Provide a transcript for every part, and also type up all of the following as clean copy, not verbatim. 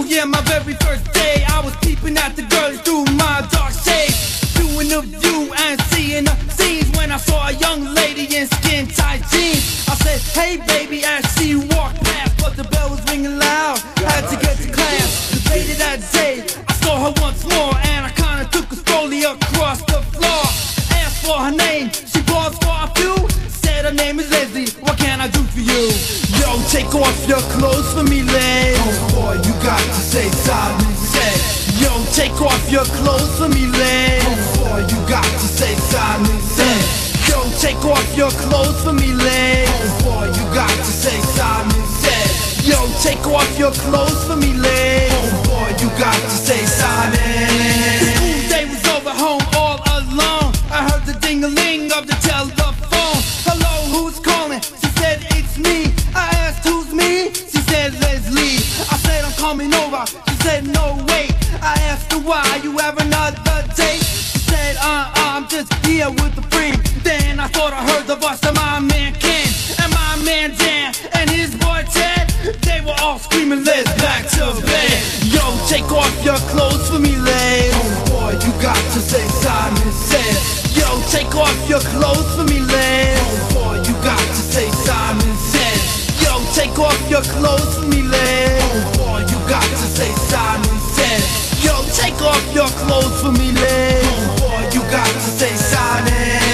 Oh yeah, my very first day, I was peeping at the girls through my dark shade, viewing the view and seeing the scenes when I saw a young lady in skin-tight jeans. I said, hey baby, as she walked past, but the bell was ringing loud, had to get to class. Later that day, I saw her once more, and I kinda took a slowly across the floor. Asked for her name, she paused for a few, said her name is Leslie, what can I do for you? Yo, take off your clothes for me, Les. Oh boy, you got to say Simon Says. Yo, take off your clothes for me, Les. Oh boy, you got to say Simon Says. Yo, take off your clothes for me, Les. Oh boy, you got to say Simon Says. Yo, take off your clothes for me, Les. Oh boy, you got to say Simon. The school day was over, home all alone. I heard the ding-a-ling of the telephone. Hello, who's calling? She said, it's me. I asked, who's me? She said, Leslie. I said, I'm coming over. She said, no, wait. I asked her why, you have another date? She said, I'm just here with a friend. Then I thought I heard the voice of my man Ken and my man Dan and his boy Ted. They were all screaming, let's back to bed. Yo, take off your clothes for me, Les. Oh boy, you got to say Simon Says. Yo, take off your clothes for me, Les. Oh boy, you got to say Simon Says. Yo, take off your clothes for me, Les. Oh boy, you got to say Simon Says. Yo, take off your clothes for me, Les. Oh boy, you got to say Simon.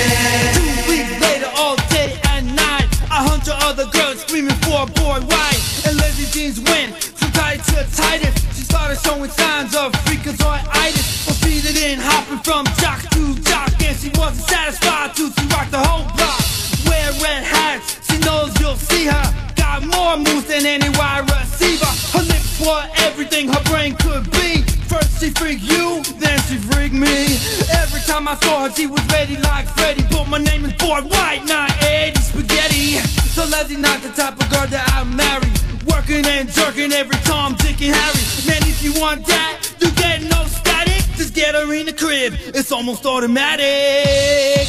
2 weeks later, all day and night, a hundred other girls screaming for a boy white. And Leslie jeans went from tight to tightest. She started showing signs of freakazoiditis. Was feeding in, hopping from jock to jock, and she wasn't satisfied till she rocked the whole block. Wear red hats, she knows you'll see her. Got more moves than any wide receiver. Her lips were everything her brain could be. First she freaked you, then she freaked me. Every time I saw her, she was ready like Freddy. But my name is Boy White, not Eddie Spaghetti. So Leslie not the type of girl that I marry, working and jerking every Tom, Dick, and Harry. Man, if you want that, you get no static. Just get her in the crib, it's almost automatic.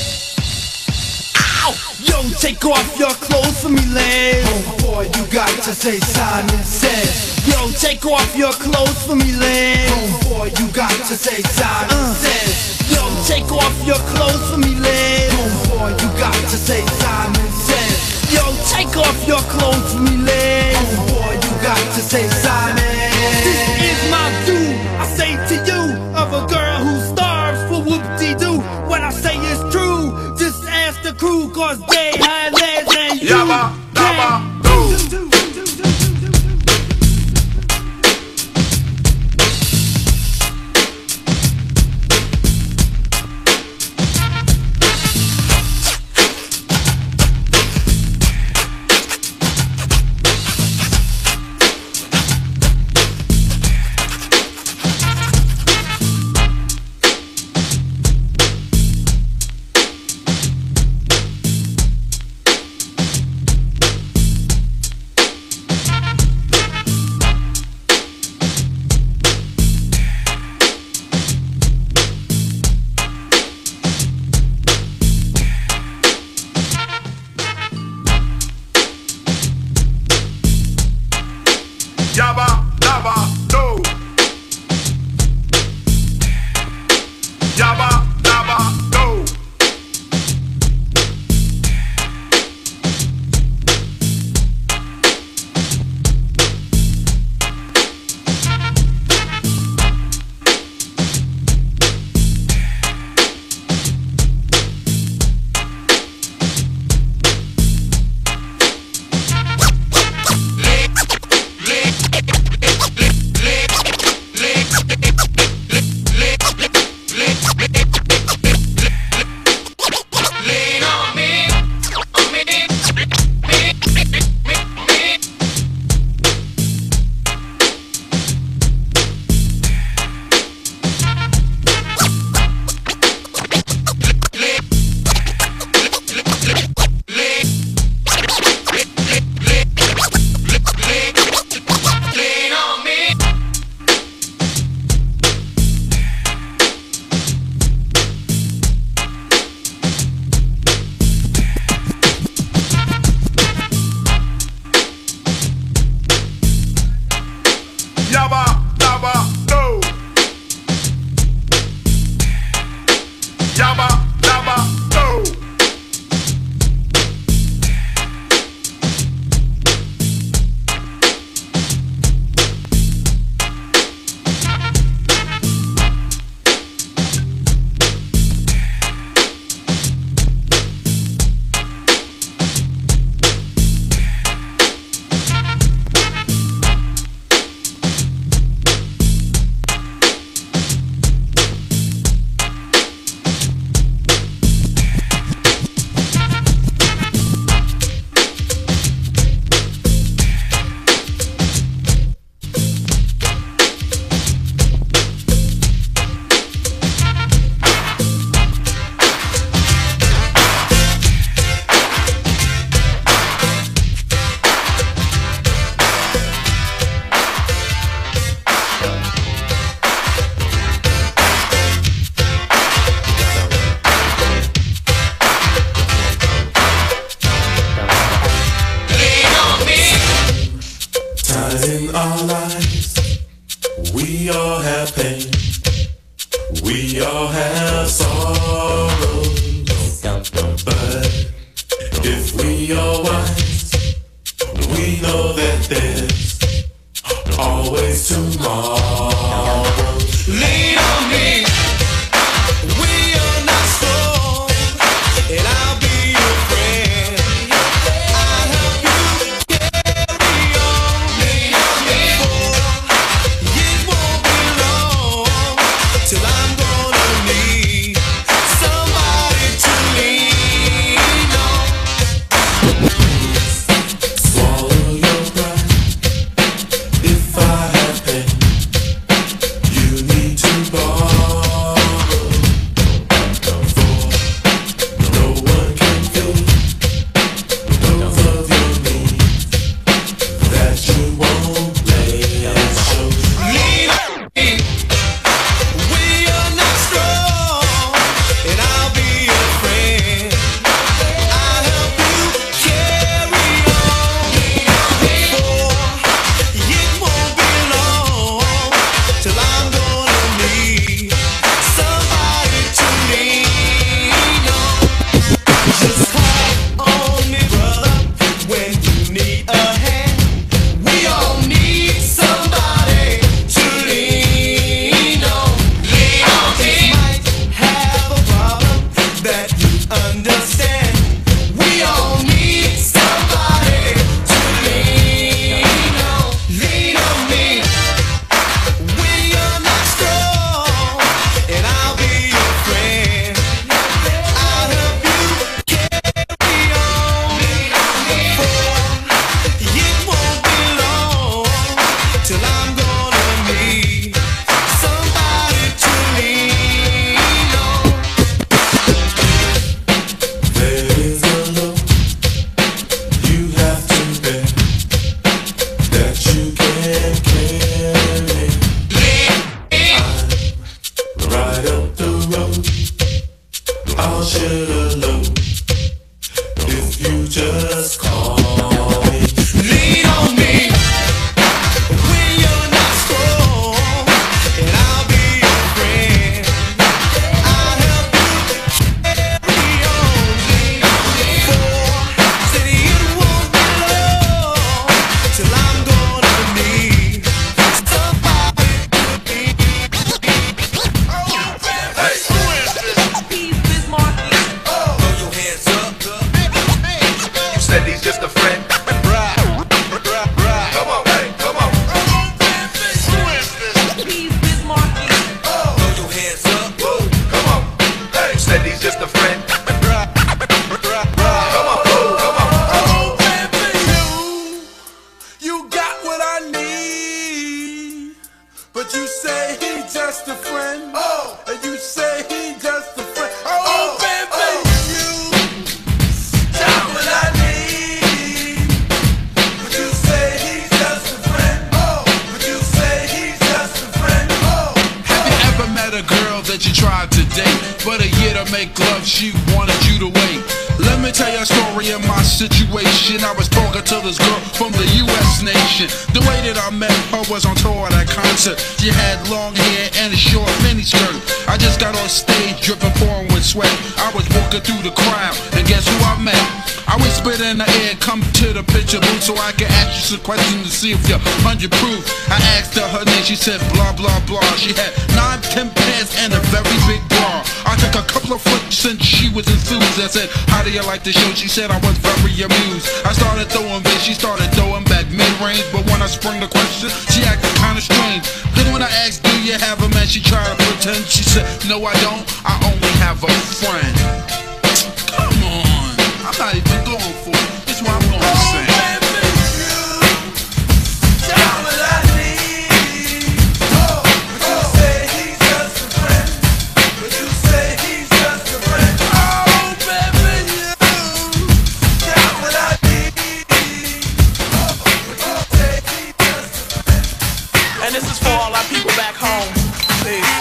Ow! Yo, take off your clothes for me, Les. Oh boy, you got to say Simon Says. Yo, take off your clothes for me, Les. Oh boy, you got to say Simon Says. Yo, take off your clothes for me, Les. Oh boy, you got to say Simon Says. Yo, take off your clothes for me, Les. Oh boy, you got to say Simon. This is my due, I say to you, of a girl who starves for whoop-de-doo. What I say is true, just ask the crew, cause they had legs and you Yabba, dabba, do. Yabba, dabba, do. Yabba, dabba, do. Yabba, We all have pain, we all have sorrows, but if we are wise, we know that there's always tomorrow. Lean on me, we are not strong, and I'll be your friend. I'll help you carry on. Lean on me, it won't be long till I'm gonna need somebody to lean on. Swallow your pride. If I have pain, you need to borrow. For no one can fill both of your needs that you won't let show. Lean on me, we are not strong, and I'll be your friend. I'll help you carry on. It won't be long till I'm gonna need somebody to lean on. Just call on me, brother, when you need a hand. We all need somebody to lean on. Lean on me. Might have a problem that you understand. We all need somebody to lean on. Lean on me. We are not strong, and I'll be your friend. I'll help you carry on. It won't be long till I'm gonna need somebody to lean on. There is a load you have to bear that you can't carry. Right up the road, I'll share the load if you just call me. Lean on me, when you're not strong, and I'll be your friend. I'll help you carry on. Said it won't be long till I'm gonna need somebody to lean. Hey, who is this? Throw your hands up. You said he's just a friend. Come on, hey, come on. Who is this? Throw your hands up. Come on. Hey, you said he's just a friend. Come on, come on. You got what I need, but you say he's just a friend. And you say he's just a friend. Baby, you got what I need, but you say he's just a friend. But you say he's just a friend. Have you ever met a girl that you tried to date, but a year to make love she wanted you to wait? Let me tell you a story of my situation. I was spoken to this girl from the US nation. The way that I met her was on tour at a concert. She had long hair and a short miniskirt. I just got on stage dripping, pouring with sweat. I was walking through the crowd, and guess who I met? I whispered in the air, come to the picture booth so I can ask you some questions to see if you're 100 proof. I asked her her name, she said blah blah blah. She had 9, 10 pants and a very big bra. I took a couple of flips and she was enthused. I said, how do you like the show? She said I was very amused. I started throwing bass, she started throwing back mid-range. But when I sprung the question, she acted kinda strange. Then when I asked, do you have a man? She tried to pretend. She said, no I don't, I only have a friend. Come on, I'm not even going for it. This is what I'm gonna say. And this is for all our people back home. Peace.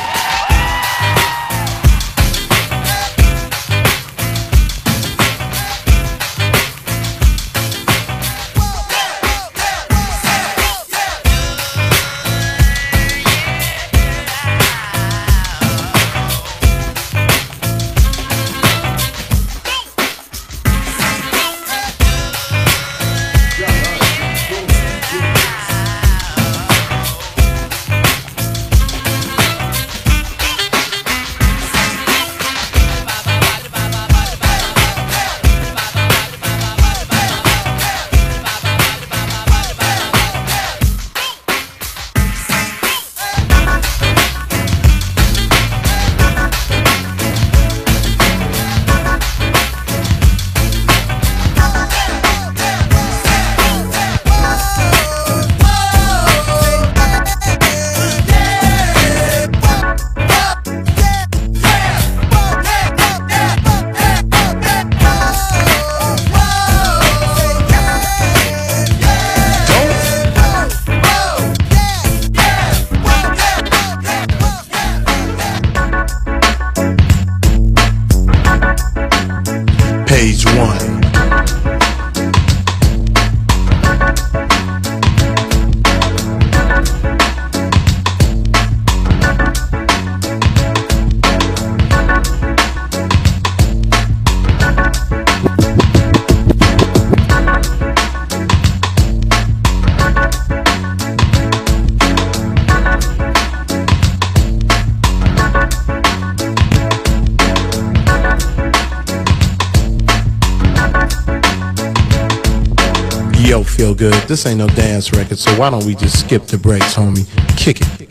feel good. This ain't no dance record, so why don't we just skip the breaks, homie? Kick it.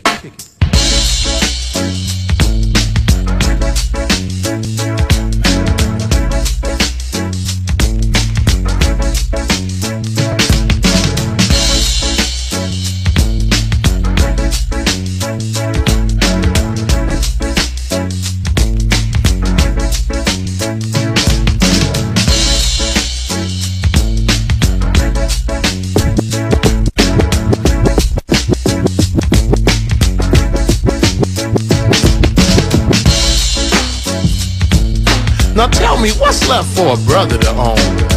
Now tell me, what's left for a brother to own?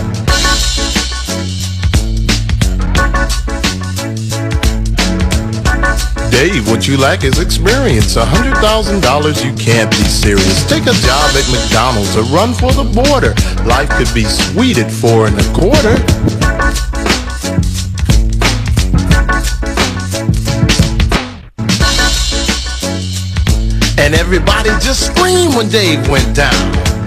Dave, what you lack is experience. $100,000, you can't be serious. Take a job at McDonald's or run for the border. Life could be sweet at 4 1/4. And everybody just screamed when Dave went down.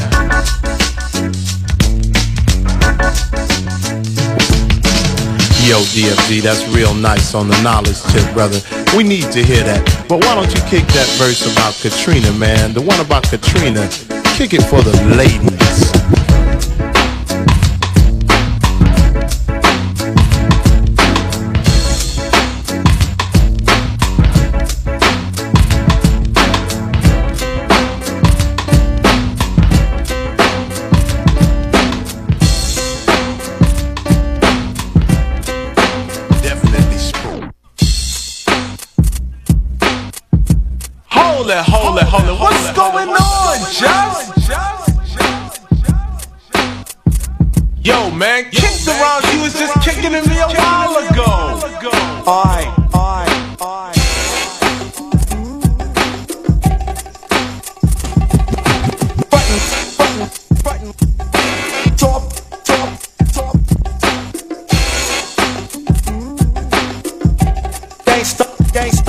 Yo, DFG, that's real nice on the knowledge tip, brother. We need to hear that. But why don't you kick that verse about Katrina, man? The one about Katrina. Kick it for the ladies. Hold it. What's going on, Josh? Yo, man, kick the round you was just kicking in me a while ago. Alright. Button. Top. Gangsta.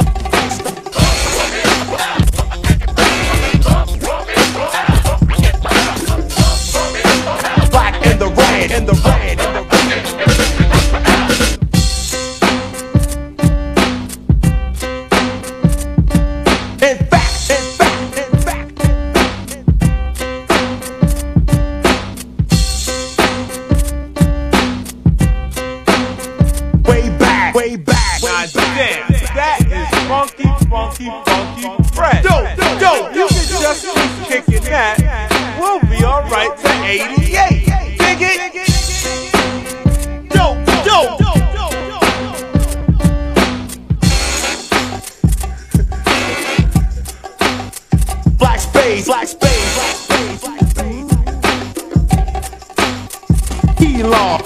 Way back. Now damn, that is funky, fresh. Dope, you can just keep kicking that. We'll be alright to 88. Dig it? Dope. Black space. He-law.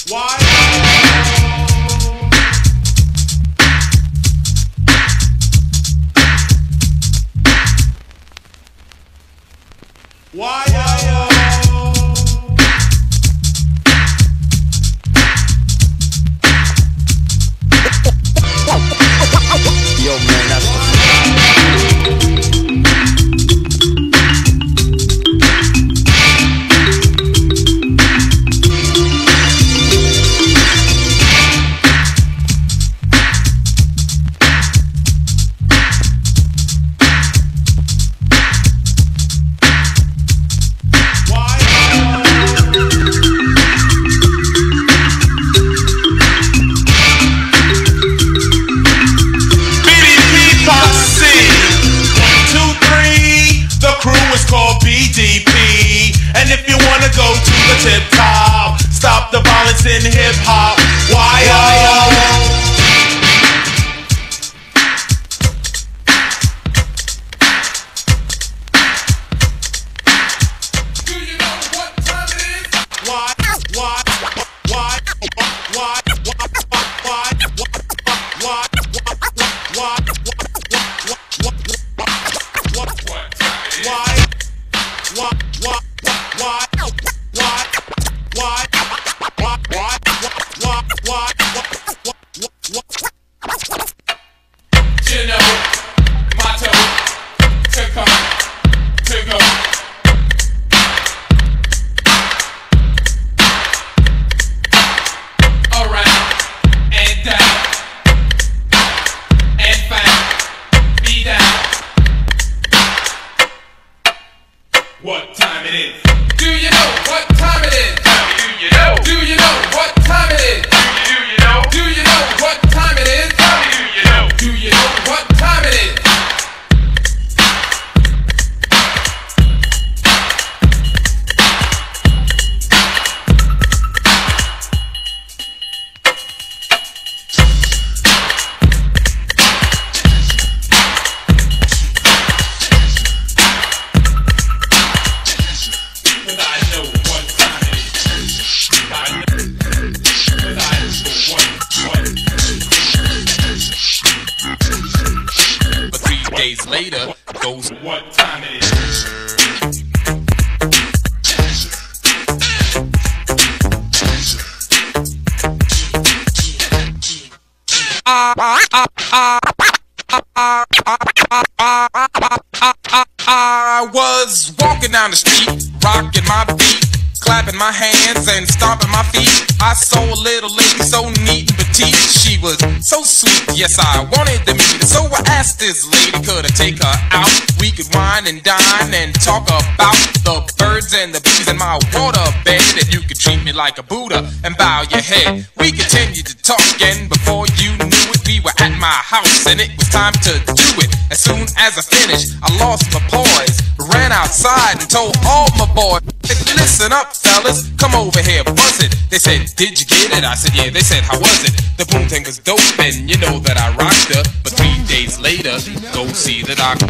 I was walking down the street, rocking my beat, clapping my hands and stomping my feet. I saw a little lady so neat and petite. She was so sweet, yes, I wanted to meet her. So I asked this lady, could I take her out? We could wine and dine and talk about the birds and the bees in my water bed. And you could treat me like a Buddha and bow your head. We continued to talk, and before you knew it, we were at my house and it was time to do it. As soon as I finished, I lost my poise, ran outside and told all my boys, listen up fellas, come over here, buzz it. They said, did you get it? I said, yeah. They said, how was it? The boom thing was dope and you know that I rocked her. But 3 days later, go see the doctor.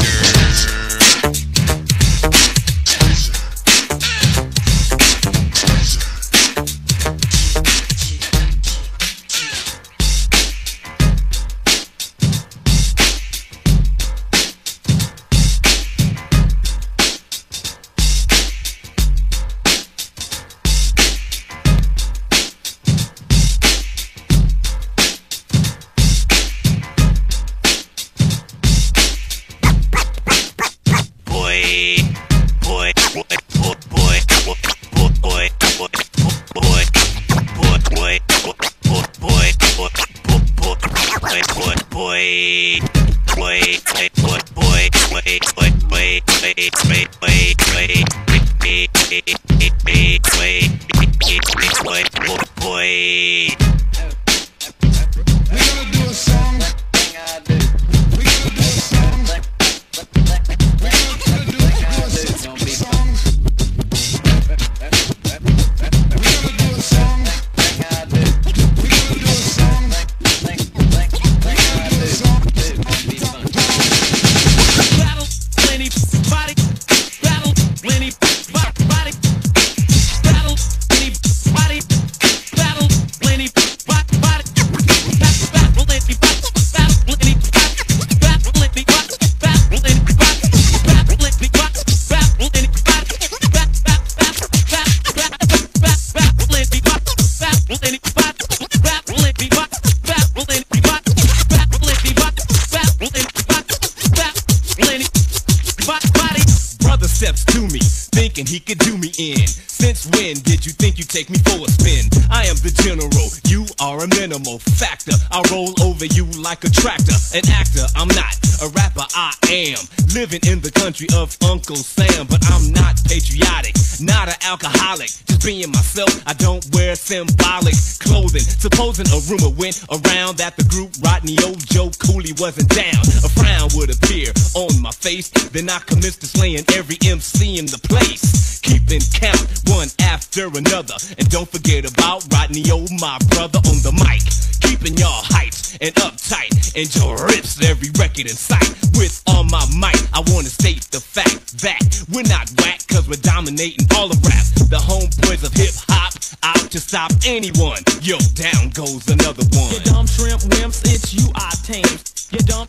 think you take me for a spin. I am the general, you are a minimal factor. I roll over you like a tractor. An actor, I'm not. A rapper, I am. Living in the country of Uncle Sam, but I'm not patriotic, not an alcoholic. Just being myself, I don't wear symbolic clothing. Supposing a rumor went around that the group Rodney O. Joe Cooley wasn't down, a frown would appear on my face. Then I commenced to slaying every MC in the place, keeping count one after another. And don't forget about Rodney O, my brother, on the mic, keeping y'all hyped and uptight, and your rips every record in sight. With all my might, I wanna state the fact that we're not whack, cause we're dominating all of rap. The homeboys of hip-hop, out to stop anyone. Yo, down goes another one. You dumb shrimp wimps, it's you I tame. You dumb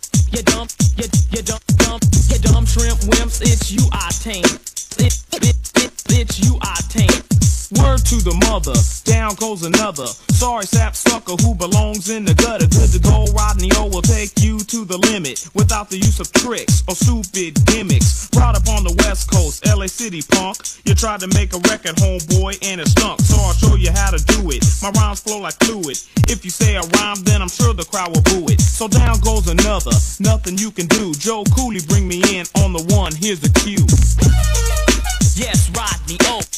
shrimp wimps, it's you I tame. It's you I tame. Word to the mother, down goes another. Sorry sap sucker who belongs in the gutter. Good to go, Rodney O will take you to the limit without the use of tricks or stupid gimmicks. Right up on the west coast, LA City punk. You tried to make a record, homeboy, and it stunk. So I'll show you how to do it. My rhymes flow like fluid. If you say a rhyme, then I'm sure the crowd will boo it. So down goes another, nothing you can do. Joe Cooley, bring me in on the one, here's the cue. Yes, Rodney O.